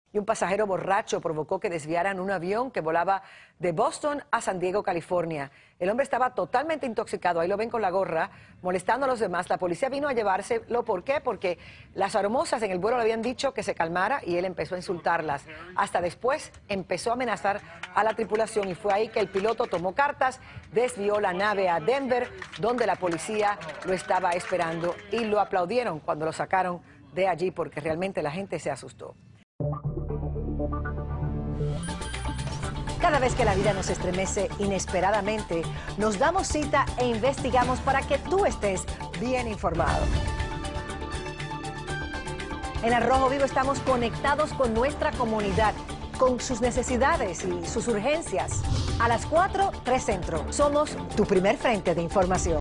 Y un pasajero borracho provocó que desviaran un avión que volaba de Boston a San Diego, California. El hombre estaba totalmente intoxicado, ahí lo ven con la gorra, molestando a los demás. La policía vino a llevárselo. ¿Por qué? Porque las aromosas en el vuelo le habían dicho que se calmara y él empezó a insultarlas. Hasta después empezó a amenazar a la tripulación y fue ahí que el piloto tomó cartas, desvió la nave a Denver, donde la policía lo estaba esperando y lo aplaudieron cuando lo sacaron de allí porque realmente la gente se asustó. Cada vez que la vida nos estremece inesperadamente, nos damos cita e investigamos para que tú estés bien informado. En Al Rojo Vivo estamos conectados con nuestra comunidad, con sus necesidades y sus urgencias. A las 4, 3 Centro. Somos tu primer frente de información.